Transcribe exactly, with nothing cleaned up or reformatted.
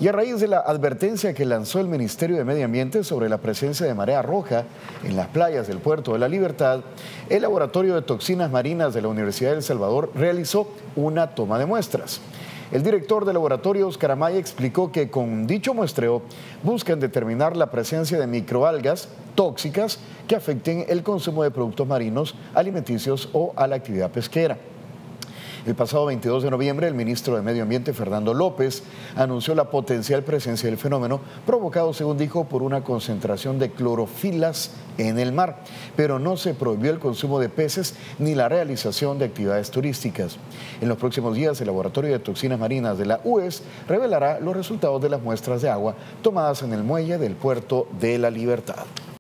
Y a raíz de la advertencia que lanzó el Ministerio de Medio Ambiente sobre la presencia de marea roja en las playas del Puerto de la Libertad, el Laboratorio de Toxinas Marinas de la Universidad de El Salvador realizó una toma de muestras. El director del laboratorio, Oscar Amaya, explicó que con dicho muestreo buscan determinar la presencia de microalgas tóxicas que afecten el consumo de productos marinos, alimenticios o a la actividad pesquera. El pasado veintidós de noviembre, el ministro de Medio Ambiente, Fernando López, anunció la potencial presencia del fenómeno, provocado, según dijo, por una concentración de clorofilas en el mar, pero no se prohibió el consumo de peces ni la realización de actividades turísticas. En los próximos días, el Laboratorio de Toxinas Marinas de la U E S revelará los resultados de las muestras de agua tomadas en el muelle del Puerto de la Libertad.